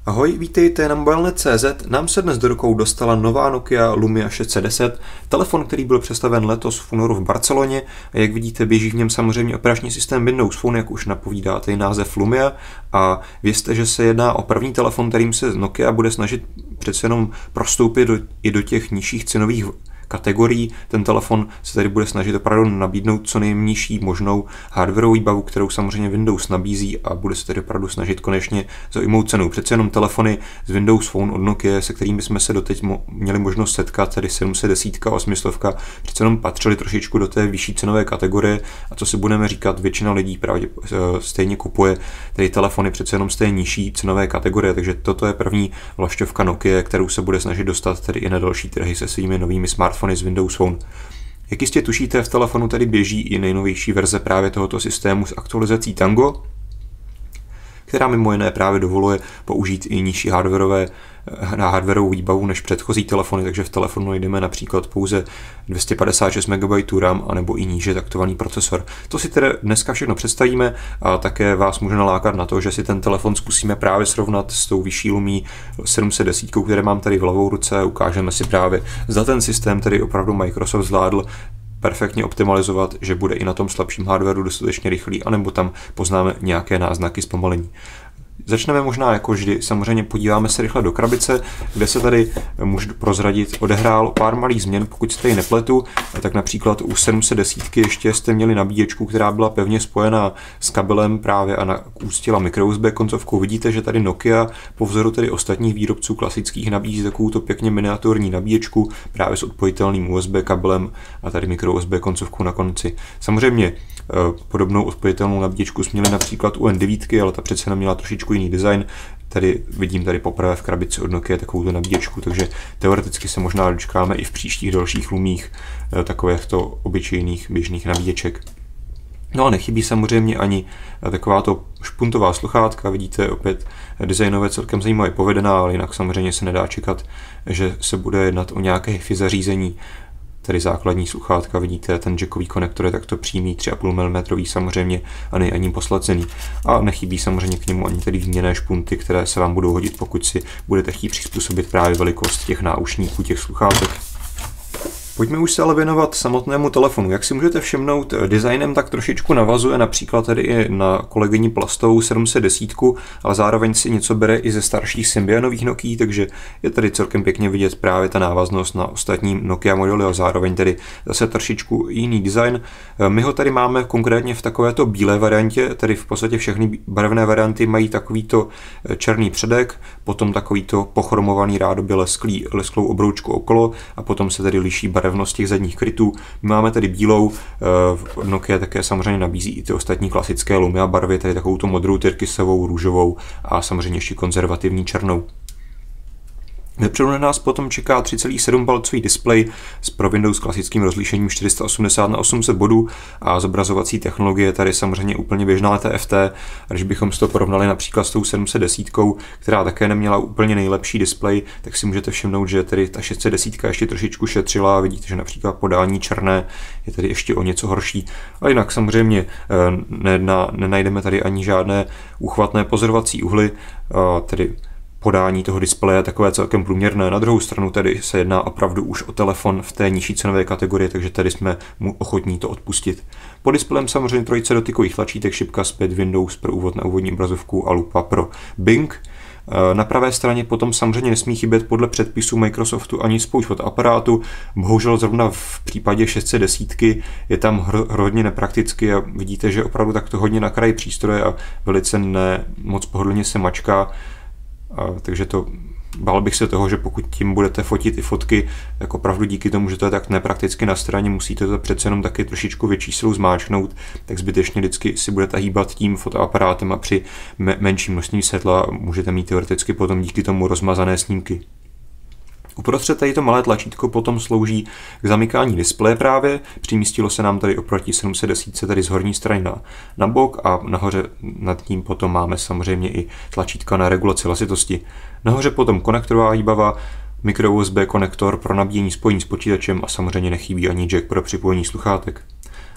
Ahoj, vítejte na mobilnet.cz. Nám se dnes do rukou dostala nová Nokia Lumia 610, telefon, který byl představen letos v únoru v Barceloně a jak vidíte, běží v něm samozřejmě operační systém Windows Phone, jak už napovídá ten název Lumia, a vězte, že se jedná o první telefon, kterým se Nokia bude snažit přece jenom prostoupit i do těch nižších cenových kategorií. Ten telefon se tady bude snažit opravdu nabídnout co nejnižší možnou hardwarovou výbavu, kterou samozřejmě Windows nabízí, a bude se tedy opravdu snažit konečně zaujmout cenu. Přece jenom telefony z Windows Phone od Nokia, se kterými jsme se doteď měli možnost setkat, tedy 710 a 800, přece jenom patřily trošičku do té vyšší cenové kategorie, a co si budeme říkat, většina lidí právě stejně kupuje tedy telefony přece jenom z té nižší cenové kategorie, takže toto je první vlašťovka Nokia, kterou se bude snažit dostat tedy i na další trhy se svými novými smartfony z Windows Phone. Jak jistě tušíte, v telefonu tady běží i nejnovější verze právě tohoto systému s aktualizací Tango, která mimo jiné právě dovoluje použít i nižší hardwarovou výbavu než předchozí telefony, takže v telefonu najdeme například pouze 256 MB RAM anebo i níže taktovaný procesor. To si tedy dneska všechno představíme a také vás může nalákat na to, že si ten telefon zkusíme právě srovnat s tou vyšší Lumí 710, které mám tady v levou ruce. Ukážeme si právě, zda ten systém tedy opravdu Microsoft zvládl perfektně optimalizovat, že bude i na tom slabším hardwareu dostatečně rychlý, anebo tam poznáme nějaké náznaky zpomalení. Začneme možná jako vždy, samozřejmě podíváme se rychle do krabice, kde se tady, můžu prozradit, odehrálo pár malých změn, pokud se tady nepletu, tak například u 710 ještě jste měli nabíječku, která byla pevně spojená s kabelem právě a ústila micro USB koncovkou. Vidíte, že tady Nokia po vzoru tedy ostatních výrobců klasických nabízí takovouto pěkně miniaturní nabíječku právě s odpojitelným USB kabelem a tady micro USB koncovkou na konci. Samozřejmě podobnou odpojitelnou nabíječku jsme měli například u N9, ale ta přece neměla trošičku jiný design. Tady vidím tady poprvé v krabici od Nokia takovou nabíječku, takže teoreticky se možná dočkáme i v příštích dalších Lumích takovýchto obyčejných běžných nabíječek. No a nechybí samozřejmě ani takováto špuntová sluchátka, vidíte opět designově celkem zajímavě povedená, ale jinak samozřejmě se nedá čekat, že se bude jednat o nějaké hi-fi zařízení. Tady základní sluchátka, vidíte, ten jackový konektor je takto přímý, 3,5 mm samozřejmě a není ani poslacený. A nechybí samozřejmě k němu ani tedy výměnné špunty, které se vám budou hodit, pokud si budete chtít přizpůsobit právě velikost těch náušníků, těch sluchátek. Pojďme už se ale věnovat samotnému telefonu. Jak si můžete všimnout, designem tak trošičku navazuje například tady i na kolegyni plastovou 710, ale zároveň si něco bere i ze starších Symbianových Nokia, takže je tady celkem pěkně vidět právě ta návaznost na ostatní Nokia modely a zároveň tedy zase trošičku jiný design. My ho tady máme konkrétně v takovéto bílé variantě, tedy v podstatě všechny barevné varianty mají takovýto černý předek, potom takovýto pochromovaný rádoby lesklou obroučku okolo a potom se tedy liší barevnost těch zadních krytů. My máme tedy bílou, Nokia také samozřejmě nabízí i ty ostatní klasické Lumia barvy, tedy takovou tu modrou, tyrkysovou, růžovou a samozřejmě ještě konzervativní černou. Vepředu na nás potom čeká 3,7 palcový displej s pro Windows klasickým rozlišením 480 na 800 bodů a zobrazovací technologie tady samozřejmě úplně běžná TFT. A když bychom si to porovnali například s tou 710, která také neměla úplně nejlepší displej, tak si můžete všimnout, že tedy ta 610 ještě trošičku šetřila a vidíte, že například podání černé je tady ještě o něco horší. A jinak samozřejmě nenajdeme tady ani žádné úchvatné pozorovací uhly, tedy podání toho displeje je takové celkem průměrné. Na druhou stranu tady se jedná opravdu už o telefon v té nižší cenové kategorii, takže tady jsme mu ochotní to odpustit. Pod displejem samozřejmě trojice dotykových tlačítek, šipka zpět, Windows pro úvod na úvodní obrazovku a lupa pro Bing. Na pravé straně potom samozřejmě nesmí chybět podle předpisů Microsoftu ani spoušť fotoaparátu. Bohužel zrovna v případě 610 je tam hodně neprakticky a vidíte, že opravdu takto hodně na kraji přístroje a velice moc pohodlně se mačká. Takže bál bych se toho, že pokud tím budete fotit i fotky, tak opravdu díky tomu, že to je tak neprakticky na straně, musíte to přece jenom taky trošičku větší silou zmáčknout, tak zbytečně vždycky si budete hýbat tím fotoaparátem a při menším množství světla můžete mít teoreticky potom díky tomu rozmazané snímky. Uprostřed tady to malé tlačítko potom slouží k zamykání displeje právě, přimístilo se nám tady oproti 710 tady z horní strany na bok a nahoře nad tím potom máme samozřejmě i tlačítka na regulaci hlasitosti. Nahoře potom konektorová výbava, micro USB konektor pro nabíjení spojení s počítačem a samozřejmě nechybí ani jack pro připojení sluchátek.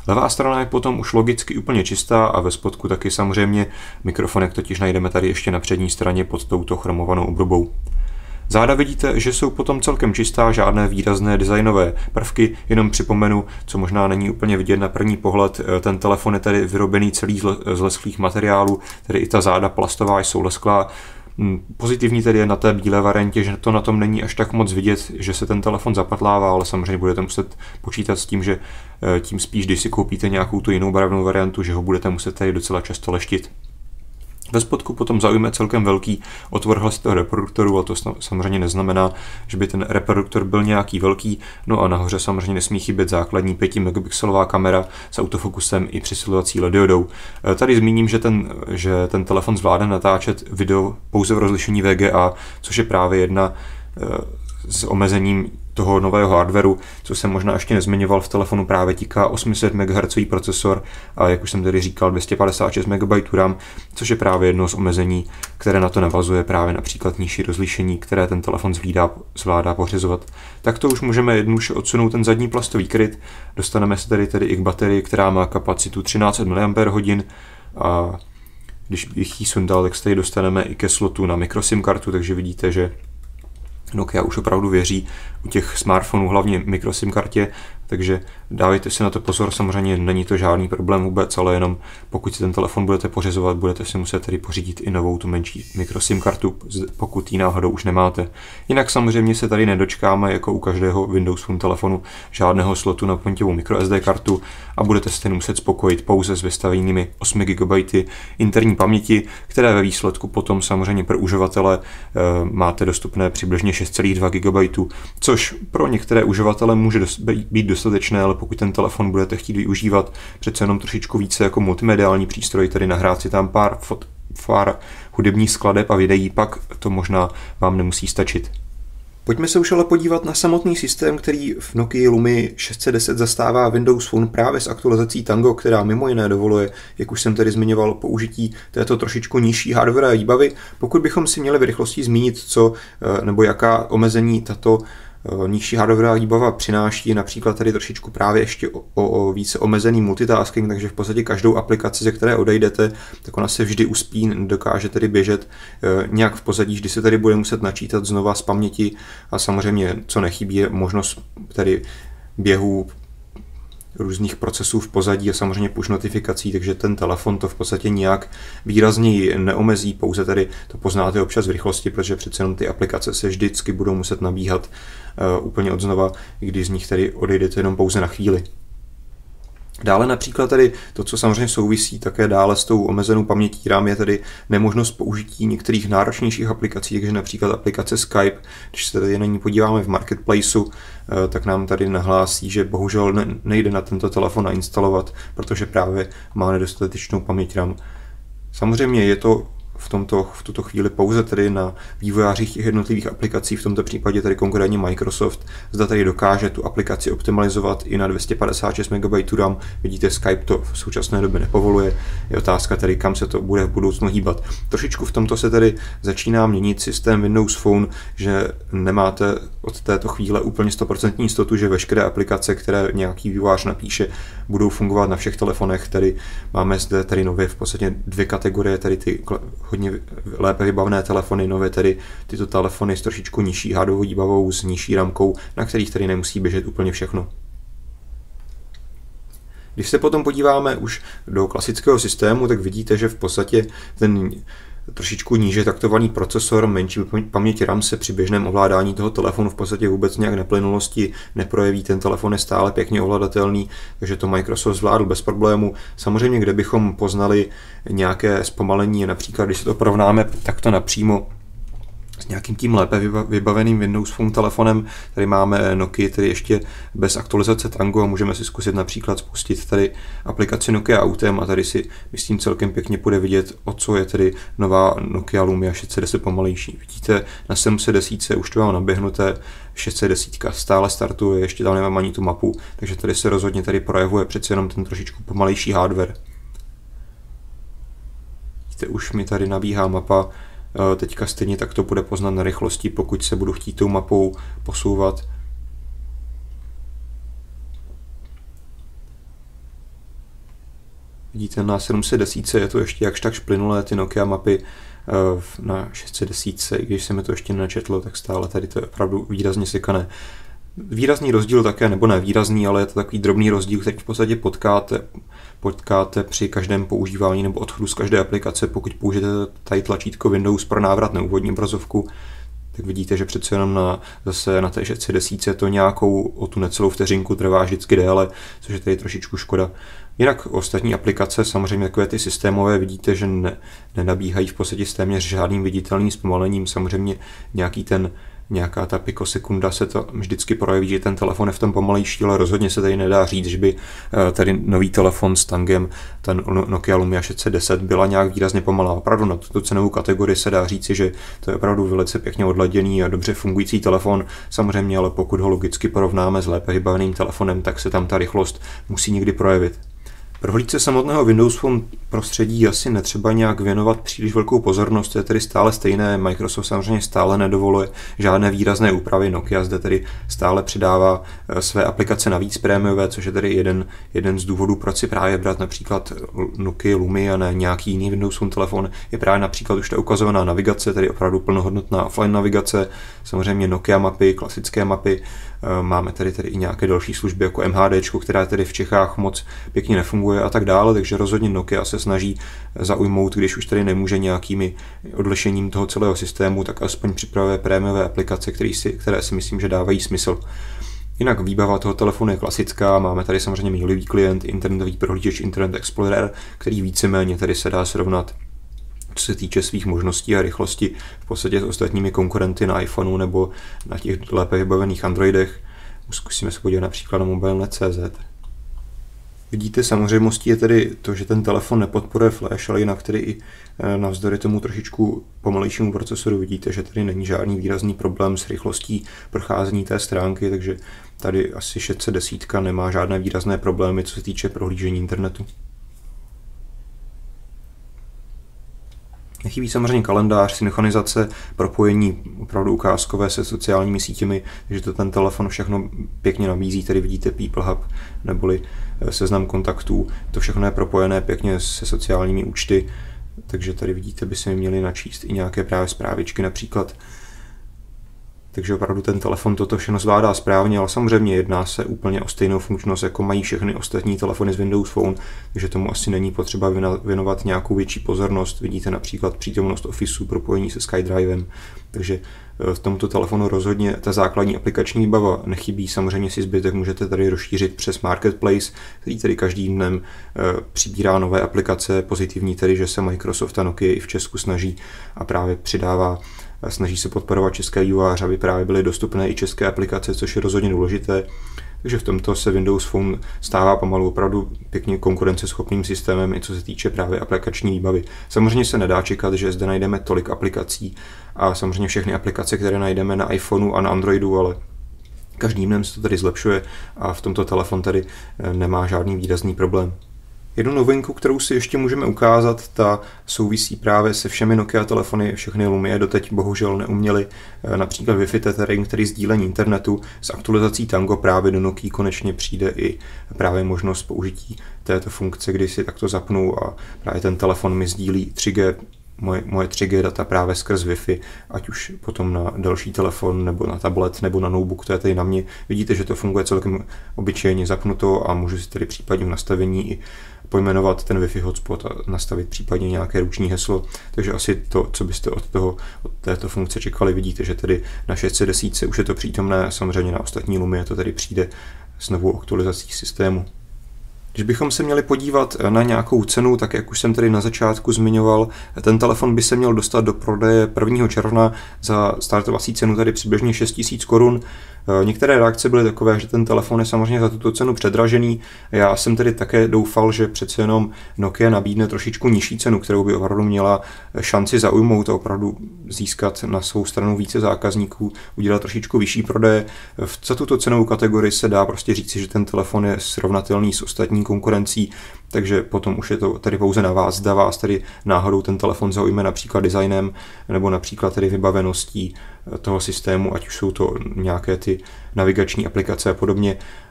Levá strana je potom už logicky úplně čistá a ve spodku taky samozřejmě. Mikrofonek totiž najdeme tady ještě na přední straně pod touto chromovanou obrubou. Záda vidíte, že jsou potom celkem čistá, žádné výrazné designové prvky, jenom připomenu, co možná není úplně vidět na první pohled, ten telefon je tady vyrobený celý z lesklých materiálů, tedy i ta záda plastová jsou lesklá. Pozitivní tedy je na té bílé variantě, že to na tom není až tak moc vidět, že se ten telefon zapatlává, ale samozřejmě budete muset počítat s tím, že tím spíš, když si koupíte nějakou tu jinou barevnou variantu, že ho budete muset tady docela často leštit. Ve spodku potom zaujme celkem velký otvor hlasitého reproduktoru, ale to samozřejmě neznamená, že by ten reproduktor byl nějaký velký. No a nahoře samozřejmě nesmí chybět základní 5 megapixelová kamera s autofokusem i přesilovací LED diodou. Tady zmíním, že ten telefon zvládne natáčet video pouze v rozlišení VGA, což je právě jedna s omezením toho nového hardwareu, co jsem možná ještě nezmiňoval, v telefonu právě tíká 800 MHz procesor a jak už jsem tady říkal 256 MB RAM, což je právě jedno z omezení, které na to navazuje, právě například nižší rozlišení, které ten telefon zvládá pořizovat. Tak to už můžeme jednoduše odsunout ten zadní plastový kryt, dostaneme se tedy i k baterii, která má kapacitu 1300 mAh a když bych ji sundal, tak se tady dostaneme i ke slotu na microSIM kartu, takže vidíte, že Nokia už opravdu věří u těch smartphonů hlavně microSIM kartě, takže dávejte si na to pozor, samozřejmě není to žádný problém vůbec, ale jenom pokud si ten telefon budete pořizovat, budete si muset tedy pořídit i novou tu menší microSIM kartu, pokud ji náhodou už nemáte. Jinak samozřejmě se tady nedočkáme jako u každého Windows Phone telefonu žádného slotu na pontěvou microSD kartu a budete se tedy muset spokojit pouze s vystavenými 8 GB interní paměti, které ve výsledku potom samozřejmě pro uživatele máte dostupné přibližně 6,2 GB, což pro některé uživatele může být dostatečné, ale pokud ten telefon budete chtít využívat přece jenom trošičku více jako multimediální přístroj, tedy nahrát si tam pár hudebních skladeb a videí, pak to možná vám nemusí stačit. Pojďme se už ale podívat na samotný systém, který v Nokii Lumii 610 zastává Windows Phone právě s aktualizací Tango, která mimo jiné dovoluje, jak už jsem tedy zmiňoval, použití této trošičku nižší hardwarové výbavy. Pokud bychom si měli v rychlosti zmínit, co nebo jaká omezení tato nižší hardwarová výbava přináší, například tady trošičku právě ještě o více omezený multitasking, takže v podstatě každou aplikaci, ze které odejdete, tak ona se vždy uspí, dokáže tedy běžet nějak v pozadí, vždy se tady bude muset načítat znova z paměti a samozřejmě, co nechybí, je možnost tedy běhu různých procesů v pozadí a samozřejmě push notifikací, takže ten telefon to v podstatě nijak výrazněji neomezí, pouze tady to poznáte občas v rychlosti, protože přece jenom ty aplikace se vždycky budou muset nabíhat úplně od znova, i když z nich tady odejdete jenom pouze na chvíli. Dále například tady to, co samozřejmě souvisí také dále s tou omezenou pamětí RAM, je tedy nemožnost použití některých náročnějších aplikací, takže například aplikace Skype, když se tady na ní podíváme v Marketplaceu, tak nám tady nahlásí, že bohužel nejde na tento telefon nainstalovat, protože právě má nedostatečnou paměť RAM. Samozřejmě je to v tuto chvíli pouze tedy na vývojářích těch jednotlivých aplikací, v tomto případě tedy konkrétně Microsoft, zda tady dokáže tu aplikaci optimalizovat i na 256 MB RAM. Vidíte, Skype to v současné době nepovoluje. Je otázka tedy, kam se to bude v budoucnu hýbat. Trošičku v tomto se tedy začíná měnit systém Windows Phone, že nemáte od této chvíle úplně 100% jistotu, že veškeré aplikace, které nějaký vývojář napíše, budou fungovat na všech telefonech. Tedy máme zde tedy nově v podstatě dvě kategorie, tedy ty hodně lépe vybavené telefony, nové tedy tyto telefony s trošičku nižší hardwarovou výbavou, s nižší ramkou, na kterých tedy nemusí běžet úplně všechno. Když se potom podíváme už do klasického systému, tak vidíte, že v podstatě ten trošičku níže taktovaný procesor, menší paměť RAM se při běžném ovládání toho telefonu v podstatě vůbec nějak neplynulosti neprojeví, ten telefon je stále pěkně ovladatelný, takže to Microsoft zvládl bez problému. Samozřejmě, kde bychom poznali nějaké zpomalení, například když se to porovnáme takto napřímo s nějakým tím lépe vybaveným Windows Phone telefonem. Tady máme Nokia, tedy ještě bez aktualizace Tango a můžeme si zkusit například spustit tady aplikaci Nokia Autem a tady si myslím celkem pěkně bude vidět, o co je tedy nová Nokia Lumia 610 pomalejší. Vidíte, na 710 už to mám naběhnuté, 610 stále startuje, ještě tam nemám ani tu mapu, takže tady se rozhodně tady projevuje přeci jenom ten trošičku pomalejší hardware. Vidíte, už mi tady nabíhá mapa. Teďka stejně tak to bude poznat na rychlosti, pokud se budu chtít tou mapou posouvat. Vidíte, na 710 je to ještě jakž tak plynulé, ty Nokia mapy, na 610, i když se mi to ještě nečetlo, tak stále tady to je opravdu výrazně sekané. Výrazný rozdíl také, nebo ne výrazný, ale je to takový drobný rozdíl, který v podstatě potkáte při každém používání nebo odchodu z každé aplikace. Pokud použijete tady tlačítko Windows pro návrat na úvodní obrazovku, tak vidíte, že přece jenom zase na té 610 to nějakou o tu necelou vteřinku trvá vždycky déle, což je tady trošičku škoda. Jinak ostatní aplikace, samozřejmě takové ty systémové, vidíte, že nenabíhají v podstatě s téměř žádným viditelným zpomalením. Samozřejmě nějaká ta pikosekunda se to vždycky projeví, že ten telefon je v tom pomalejší, ale rozhodně se tady nedá říct, že by tady nový telefon s tangem, ten Nokia Lumia 610, byla nějak výrazně pomalá. Opravdu na tuto cenovou kategorii se dá říci, že to je opravdu velice pěkně odladěný a dobře fungující telefon. Samozřejmě, ale pokud ho logicky porovnáme s lépe vybaveným telefonem, tak se tam ta rychlost musí někdy projevit. Prohlídce samotného Windows Phone prostředí asi netřeba nějak věnovat příliš velkou pozornost, to je tedy stále stejné, Microsoft samozřejmě stále nedovoluje žádné výrazné úpravy, Nokia zde tedy stále přidává své aplikace navíc prémiové, což je tedy jeden z důvodů, proč si právě brát například Nokia Lumia a ne nějaký jiný Windows Phone telefon, je právě například už ta ukazovaná navigace, tedy opravdu plnohodnotná offline navigace, samozřejmě Nokia mapy, klasické mapy, máme tady i nějaké další služby jako MHD, která tedy v Čechách moc pěkně nefunguje a tak dále, takže rozhodně Nokia se snaží zaujmout, když už tady nemůže nějakými odlišením toho celého systému, tak aspoň připravuje prémiové aplikace, které si myslím, že dávají smysl. Jinak výbava toho telefonu je klasická, máme tady samozřejmě mailový klient, internetový prohlížeč Internet Explorer, který víceméně tady se dá srovnat, co se týče svých možností a rychlosti v podstatě s ostatními konkurenty na iPhoneu nebo na těch lépe vybavených Androidech. Zkusíme se podívat například na mobilnet.cz. Vidíte, samozřejmostí je tedy to, že ten telefon nepodporuje flash, ale jinak tedy i navzdory tomu trošičku pomalejšímu procesoru vidíte, že tady není žádný výrazný problém s rychlostí procházení té stránky, takže tady asi 610 nemá žádné výrazné problémy, co se týče prohlížení internetu. Nechybí samozřejmě kalendář, synchronizace, propojení opravdu ukázkové se sociálními sítěmi, takže to ten telefon všechno pěkně nabízí. Tady vidíte People Hub neboli seznam kontaktů. To všechno je propojené pěkně se sociálními účty, takže tady vidíte, by se mi měli načíst i nějaké právě zprávičky například. Takže opravdu ten telefon toto všechno zvládá správně, ale samozřejmě jedná se úplně o stejnou funkčnost, jako mají všechny ostatní telefony z Windows Phone, takže tomu asi není potřeba věnovat nějakou větší pozornost. Vidíte například přítomnost Officeu, propojení se SkyDrivem, takže v tomto telefonu rozhodně ta základní aplikační výbava nechybí. Samozřejmě si zbytek můžete tady rozšířit přes Marketplace, který tady každým dnem přibírá nové aplikace. Pozitivní tedy, že se Microsoft a Nokia i v Česku snaží a právě snaží se podporovat české vývojáře, aby právě byly dostupné i české aplikace, což je rozhodně důležité. Takže v tomto se Windows Phone stává pomalu opravdu pěkně konkurenceschopným systémem, i co se týče právě aplikační výbavy. Samozřejmě se nedá čekat, že zde najdeme tolik aplikací a samozřejmě všechny aplikace, které najdeme na iPhoneu a na Androidu, ale každým dnem se to tady zlepšuje a v tomto telefon tady nemá žádný výrazný problém. Jednu novinku, kterou si ještě můžeme ukázat, ta souvisí právě se všemi Nokia telefony, všechny Lumie doteď bohužel neuměly, například Wi-Fi tethering, který sdílení internetu s aktualizací Tango právě do Nokia konečně přijde i právě možnost použití této funkce, kdy si takto zapnu a právě ten telefon mi sdílí 3G, moje 3G data právě skrz Wi-Fi, ať už potom na další telefon, nebo na tablet, nebo na notebook, to je tady na mě. Vidíte, že to funguje celkem obyčejně zapnuto a můžu si tady případně v nastavení i pojmenovat ten Wi-Fi hotspot a nastavit případně nějaké ruční heslo. Takže asi to, co byste od této funkce čekali, vidíte, že tedy na 610 už je to přítomné, samozřejmě na ostatní Lumie to tady přijde s novou aktualizací systému. Když bychom se měli podívat na nějakou cenu, tak jak už jsem tady na začátku zmiňoval, ten telefon by se měl dostat do prodeje 1. června za startovací cenu tady přibližně 6 000 korun. Některé reakce byly takové, že ten telefon je samozřejmě za tuto cenu předražený. Já jsem tedy také doufal, že přece jenom Nokia nabídne trošičku nižší cenu, kterou by opravdu měla šanci zaujmout a opravdu získat na svou stranu více zákazníků, udělat trošičku vyšší prodeje. Za tuto cenovou kategorii se dá prostě říci, že ten telefon je srovnatelný s ostatní konkurencí, takže potom už je to tady pouze na vás, zda vás tady náhodou ten telefon zaujme například designem nebo například tady vybaveností toho systému, ať už jsou to nějaké ty navigační aplikace a podobně.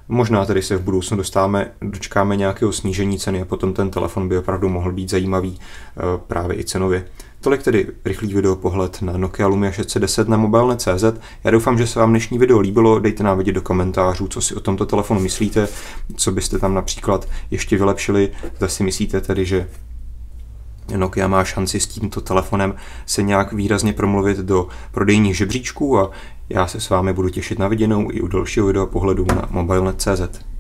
Možná tedy se v budoucnu dočkáme nějakého snížení ceny a potom ten telefon by opravdu mohl být zajímavý právě i cenově. Tolik tedy rychlý videopohled na Nokia Lumia 610 na mobilnet.cz. Já doufám, že se vám dnešní video líbilo, dejte nám vědět do komentářů, co si o tomto telefonu myslíte, co byste tam například ještě vylepšili, zda si myslíte tedy, že Nokia má šanci s tímto telefonem se nějak výrazně promluvit do prodejních žebříčků a já se s vámi budu těšit na viděnou i u dalšího videopohledu na mobilnet.cz.